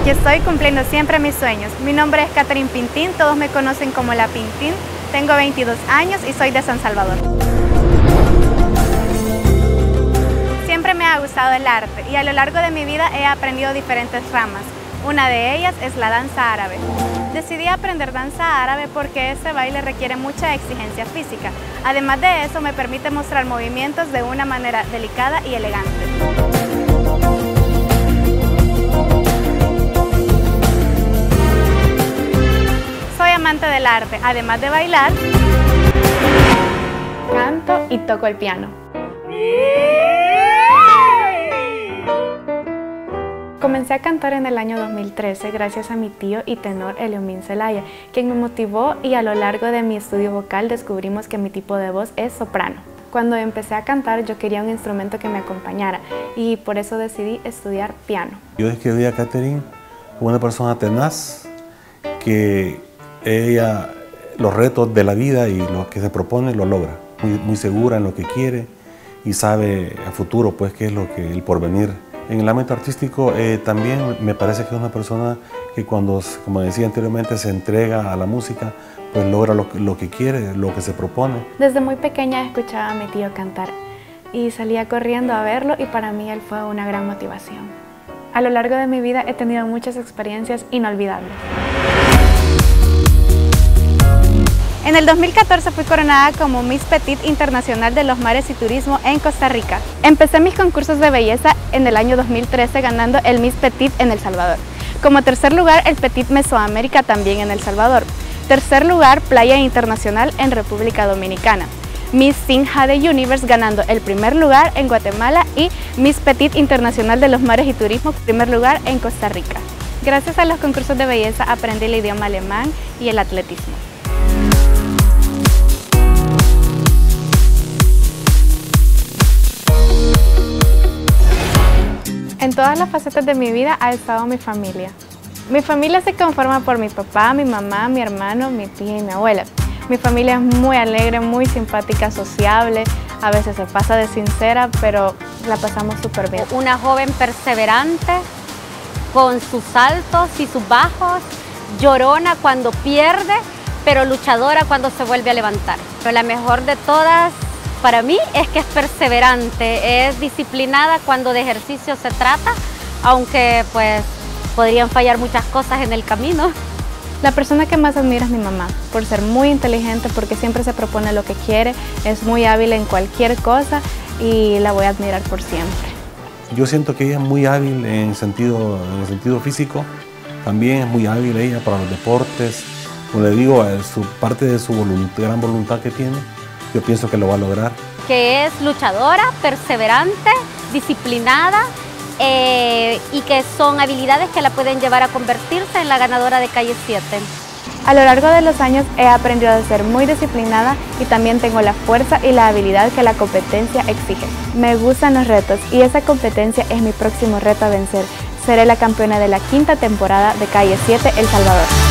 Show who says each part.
Speaker 1: Aquí estoy cumpliendo siempre mis sueños. Mi nombre es Catherine Pintín, todos me conocen como La Pintín. Tengo 22 años y soy de San Salvador. Siempre me ha gustado el arte y a lo largo de mi vida he aprendido diferentes ramas. Una de ellas es la danza árabe. Decidí aprender danza árabe porque este baile requiere mucha exigencia física. Además de eso, me permite mostrar movimientos de una manera delicada y elegante. Soy amante del arte, además de bailar, canto y toco el piano. Comencé a cantar en el año 2013 gracias a mi tío y tenor Eliomín Zelaya, quien me motivó, y a lo largo de mi estudio vocal descubrimos que mi tipo de voz es soprano. Cuando empecé a cantar yo quería un instrumento que me acompañara y por eso decidí estudiar piano.
Speaker 2: Yo descubrí a Catherine como una persona tenaz, que ella los retos de la vida y lo que se propone lo logra, muy segura en lo que quiere y sabe a futuro pues qué es lo que el porvenir. En el ámbito artístico también me parece que es una persona que cuando, como decía anteriormente, se entrega a la música, pues logra lo que quiere, lo que se propone.
Speaker 1: Desde muy pequeña escuchaba a mi tío cantar y salía corriendo a verlo y para mí él fue una gran motivación. A lo largo de mi vida he tenido muchas experiencias inolvidables. En el 2014 fui coronada como Miss Petit Internacional de los Mares y Turismo en Costa Rica. Empecé mis concursos de belleza en el año 2013 ganando el Miss Petit en El Salvador. Como tercer lugar, el Petit Mesoamérica también en El Salvador. Tercer lugar, Playa Internacional en República Dominicana. Miss Sinja de Universe ganando el primer lugar en Guatemala y Miss Petit Internacional de los Mares y Turismo, primer lugar en Costa Rica. Gracias a los concursos de belleza aprendí el idioma alemán y el atletismo. En todas las facetas de mi vida ha estado mi familia. Mi familia se conforma por mi papá, mi mamá, mi hermano, mi tía y mi abuela. Mi familia es muy alegre, muy simpática, sociable, a veces se pasa de sincera, pero la pasamos súper bien.
Speaker 3: Una joven perseverante, con sus altos y sus bajos, llorona cuando pierde, pero luchadora cuando se vuelve a levantar. Pero la mejor de todas, para mí, es que es perseverante, es disciplinada cuando de ejercicio se trata, aunque pues podrían fallar muchas cosas en el camino.
Speaker 1: La persona que más admiro es mi mamá, por ser muy inteligente, porque siempre se propone lo que quiere, es muy hábil en cualquier cosa y la voy a admirar por siempre.
Speaker 2: Yo siento que ella es muy hábil en el sentido físico, también es muy hábil ella para los deportes. Como le digo, parte de su gran voluntad que tiene, yo pienso que lo va a lograr.
Speaker 3: Que es luchadora, perseverante, disciplinada y que son habilidades que la pueden llevar a convertirse en la ganadora de Calle 7.
Speaker 1: A lo largo de los años he aprendido a ser muy disciplinada y también tengo la fuerza y la habilidad que la competencia exige. Me gustan los retos y esa competencia es mi próximo reto a vencer. Seré la campeona de la 5ª temporada de Calle 7 El Salvador.